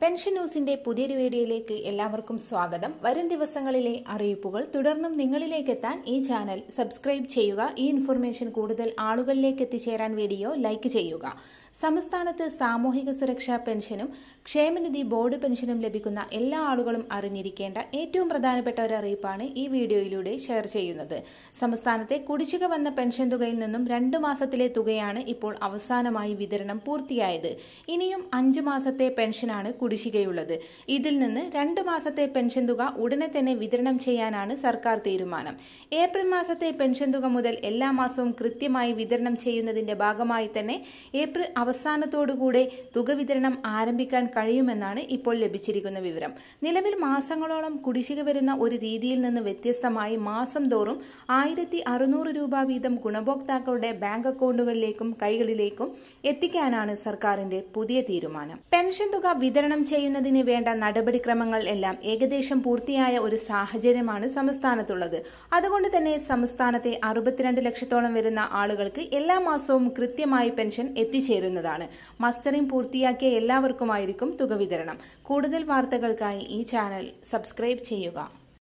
Pension ന്യൂസിന്റെ പുതിയൊരു വീഡിയോയിലേക്ക് എല്ലാവർക്കും സ്വാഗതം. വരും ദിവസങ്ങളിലെ അറിയിപ്പുകൾ തുടർന്നും നിങ്ങളിലേക്ക് എത്താൻ ഈ ചാനൽ സബ്സ്ക്രൈബ് ചെയ്യുക. ഈ ഇൻഫർമേഷൻ കൂടുതൽ ആളുകളിലേക്ക് എത്തിച്ചേരാൻ വീഡിയോ ലൈക്ക് ചെയ്യുക. സംസ്ഥാനത്ത് സാമൂഹിക സുരക്ഷാ പെൻഷനും ക്ഷേമനിധി ബോർഡ് പെൻഷനും ലഭിക്കുന്ന എല്ലാ ആളുകളും അറിഞ്ഞിരിക്കേണ്ട ഏറ്റവും പ്രധാനപ്പെട്ട ഒരു അറിയിപ്പാണ് ഈ വീഡിയോയിലൂടെ ഷെയർ ചെയ്യുന്നത്. സംസ്ഥാനത്തെ കുടിശ്ശിക വന്ന പെൻഷൻ തുകയിൽ നിന്നും 2 മാസത്തിലെ തുകയാണ് ഇപ്പോൾ അവസാനമായി വിതരണം പൂർത്തിയായത്. ഇനിയും 5 മാസത്തെ പെൻഷനാണ് കുടിശ്ശികയുള്ളത്. ഇതിൽ നിന്ന് 2 മാസത്തെ പെൻഷൻ തുക ഉടനെ തന്നെ വിതരണം ചെയ്യാനാണ് സർക്കാർ തീരുമാനം. ഏപ്രിൽ മാസത്തെ പെൻഷൻ തുക മുതൽ എല്ലാ മാസവും കൃത്യമായി വിതരണം ചെയ്യുന്നതിന്റെ ഭാഗമായി തന്നെ ഏപ്രിൽ അവസാനത്തോടുകൂടെ തുക വിതരണം ആരംഭിക്കാൻ കഴിയുമെന്നാണ് ഇപ്പോൾ ലഭിച്ചിരിക്കുന്ന വിവരം. നിലവിൽ മാസങ്ങളോളം കുടിശ്ശിക വരുന്ന ഒരു രീതിയിൽ നിന്ന് വ്യത്യസ്തമായി മാസം തോറും 1600 രൂപ വീതം ഗുണഭോക്താക്കളുടെ ബാങ്ക് അക്കൗണ്ടുകളിലേക്കും കൈകളിലേക്കും എത്തിക്കാനാണ് സർക്കാരിന്റെ പുതിയ തീരുമാനം. പെൻഷൻ തുക വിതരണം ചെയ്യുന്നതിന് വേണ്ട നടപടിക്രമങ്ങൾ എല്ലാം ഏകദേശം പൂർത്തിയായ ഒരു സാഹചര്യമാണ് സംസ്ഥാനത്തുള്ളത്. അതുകൊണ്ട് തന്നെ സംസ്ഥാനത്തെ 62 ലക്ഷത്തോളം വരുന്ന ആളുകൾക്ക് എല്ലാ മാസവും കൃത്യമായി പെൻഷൻ എത്തിച്ചേരുന്നതാണ്. മസ്റ്ററിംഗ് പൂർത്തിയാക്കിയ എല്ലാവർക്കുമായിരിക്കും തുക വിതരണം. കൂടുതൽ വാർത്തകൾക്കായി ഈ ചാനൽ സബ്സ്ക്രൈബ് ചെയ്യുക.